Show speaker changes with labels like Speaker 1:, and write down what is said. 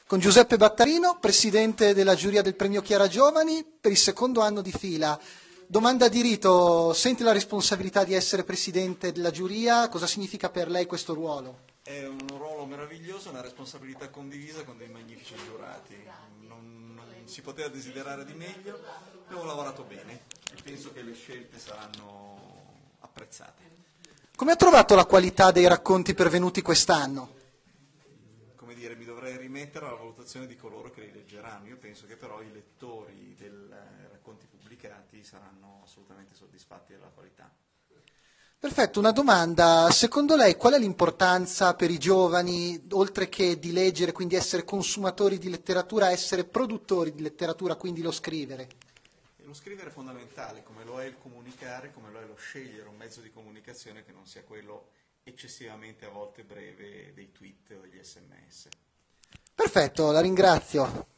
Speaker 1: con Giuseppe Battarino, presidente della giuria del Premio Chiara Giovani per il secondo anno di fila. Domanda di rito, sente la responsabilità di essere presidente della giuria? Cosa significa per lei questo ruolo?
Speaker 2: È un ruolo meraviglioso, una responsabilità condivisa con dei magnifici giurati. Non si poteva desiderare di meglio, abbiamo lavorato bene e penso che le scelte saranno apprezzate.
Speaker 1: Come ha trovato la qualità dei racconti pervenuti quest'anno?
Speaker 2: Come dire, mi dovrei rimettere alla valutazione di coloro che li leggeranno. Io penso che però i lettori dei racconti pubblicati saranno assolutamente soddisfatti della qualità.
Speaker 1: Perfetto, una domanda. Secondo lei qual è l'importanza per i giovani, oltre che di leggere, quindi essere consumatori di letteratura, essere produttori di letteratura, quindi lo scrivere?
Speaker 2: E lo scrivere è fondamentale, come lo è il comunicare, come lo è lo scegliere un mezzo di comunicazione che non sia quello eccessivamente a volte breve dei tweet o degli SMS.
Speaker 1: Perfetto, la ringrazio.